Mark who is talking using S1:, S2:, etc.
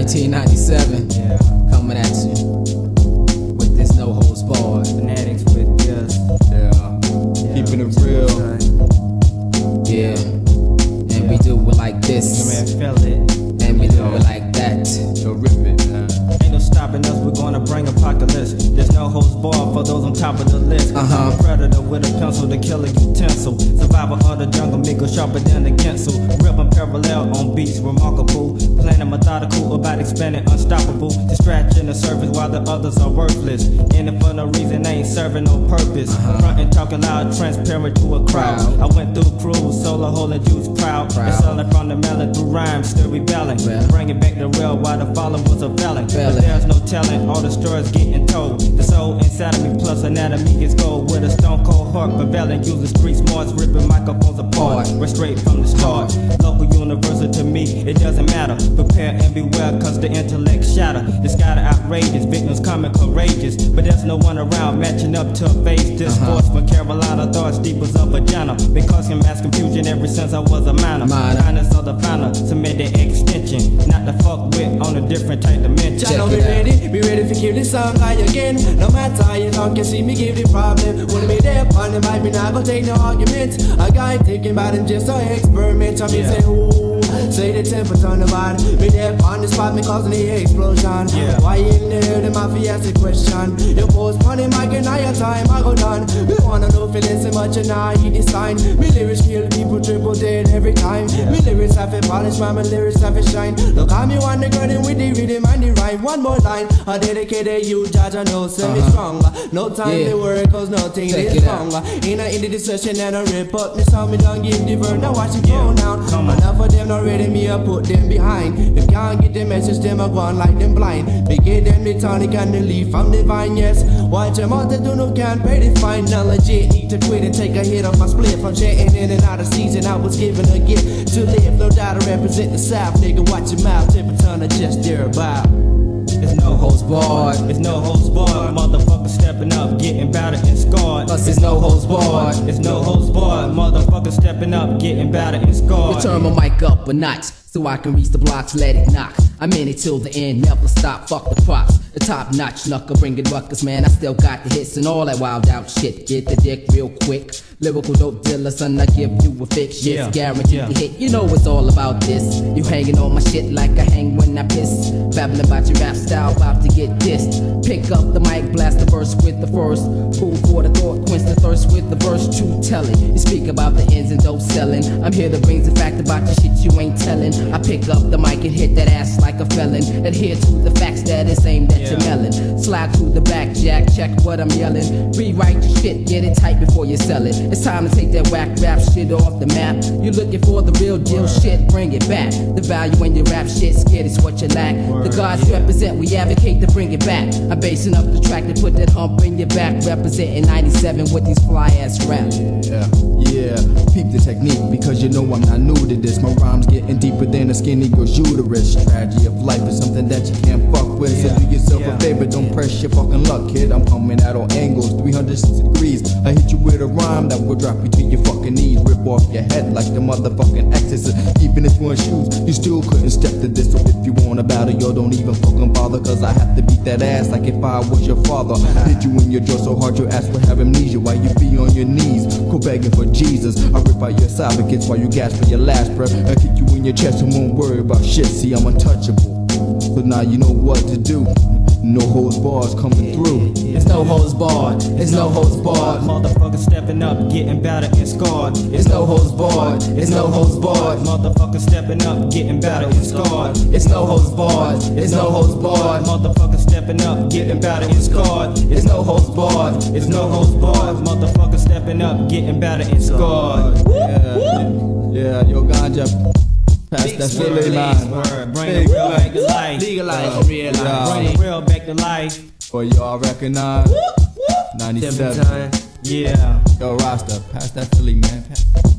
S1: 1997,
S2: Yeah.
S1: coming at you with this no holds barred.
S2: Fanatics with this.
S3: Yeah, keeping it real.
S1: Yeah, and we do it like
S2: You
S1: this,
S2: man feel it.
S1: and we do it like that.
S3: So rip it, man.
S2: Ain't no stopping us, we're gonna bring apocalypse. There's no holds barred for those on top of the list. I'm a predator with a pencil to kill a utensil. Survivor of the jungle, me go sharper than a ginsel. Ripping parallel on beats, remarkable. Planning methodical about expanding unstoppable. Distracting the surface while the others are worthless. In it for no reason, ain't serving no purpose. Frontin' talking loud, transparent to a crowd. I went through cruise, solo holding juice proud. And selling from the melon through rhymes, still rebelling. Bringing back the real while the fallen was a felon. But there's no telling, all the stories getting told. The soul inside of me plus anatomy is gold. With a stone cold heart, prevailing, using street smarts, ripping microphones apart. We're straight from the start. Local universal to me, it doesn't matter. Prepare and beware, cause the intellect shatter. The sky outrageous, victims coming courageous. But there's no one around matching up to face this force. From Carolina, thoughts deep as a vagina. Been causing mass confusion ever since I was a minor. Kindness of the finer, submit the extension. Not to fuck with on a different type dimension.
S4: Channel be ready for kill this song high again. No matter how you talk, you see me give the problem. Wanna be there on the mic, me not gonna take no arguments. A guy thinking about him just an experiment. I mean say ooh, say the temperature on the body. Me there on the spot, me causing the explosion. Why you in there, the mafia ask the question. You post on the mic and now your time I go done. Me wanna know feeling so much and I eat the sign. Me lyrics kill people triple dead every time. Me lyrics have a polish, man, my lyrics have a shine. Look how me want the garden with the rhythm and the rhyme. One more line, I dedicate you, judge, I know, send me stronger. No time to worry, cause nothing is longer. In the discussion and I rip up the song, me don't give the word, now watch it go down. Enough of them not ready, me I put them behind. Them can't get the message, them I gone like them blind. Me give them the tonic and the leaf from the vine, yes. Watch them out, they do no can't pay the fine. Now legit, need to quit and take a hit off my split. From chatting in and out of season, I was given a gift to live, no doubt I represent the South. Nigga, watch your mouth, tip a ton of just thereabout.
S2: It's no holds barred. It's no holds barred. Motherfuckers stepping up, getting battered and scarred.
S1: Plus it's no holds barred.
S2: It's no holds barred. Motherfuckers stepping up, getting battered and scarred.
S1: We turn my mic up a notch so I can reach the blocks, let it knock. I'm in it till the end, never stop, fuck the props. The top notch knuckle bringing ruckus, man. I still got the hits and all that wild out shit. Get the dick real quick. Lyrical dope dealer, son, I give you a fix. Shit's guaranteed to hit. You know it's all about this. You hanging on my shit like I hang when I piss. Babbling about your rap style, about to get dissed. Pick up the mic, blast the verse with the first. Food for the thought, quench the thirst with the verse. True telling. You speak about the ends and dope selling. I'm here to bring the fact about the shit you ain't telling. I pick up the mic and hit that ass like a felon. Adhere to the facts that it's aimed at your melon. Slide through the back, jack, check what I'm yelling. Rewrite your shit, get it tight before you sell it. It's time to take that whack rap shit off the map. You're looking for the real deal shit, bring it back. The value in your rap shit, scared is what you lack. The gods represent, we advocate to bring it back. I'm basing up the track to put that hump in your back. Representing 97 with these fly ass raps.
S3: Yeah, peep the technique because you know I'm not new to this. My rhymes getting deeper than a skinny girl's uterus. Tragedy of life is something that you can't fuck with. So do yourself a favor, don't press your fucking luck, kid. I'm coming at all angles, 360 degrees. I hit you with a rhyme that will drop you to your fucking knees. Rip off your head like the motherfucking exorcist. Even if you're in shoes, you still couldn't step to this. So if you want a battle, yo, don't even fucking bother. Cause I have to beat that ass like if I was your father. Hit you in your jaw so hard your ass will have amnesia. While you be on your knees, go begging for Jesus. I rip out your esophagus while you gasp for your last breath. I kick you in your chest and won't worry about shit. See, I'm untouchable. So now you know what to do. No holds bars coming through.
S1: It's no holds barred. It's no holds barred.
S2: Motherfuckers stepping up, getting battered and scarred.
S1: It's no holds barred. It's no holds barred.
S2: Motherfuckers stepping up, getting battered and scarred.
S1: It's no holds barred. It's no holds barred.
S2: Motherfuckers stepping up, getting battered and scarred.
S1: It's no holds barred.
S2: It's no holds barred. Motherfuckers stepping up, getting battered and scarred.
S3: Yeah, yo, ganja. Pass that Philly line.
S2: Bring the real back to life.
S4: Legalize real life.
S2: Bring the real back to life.
S3: For y'all recognize 97.
S2: Yeah.
S3: Yo, Rasta, pass that Philly, man.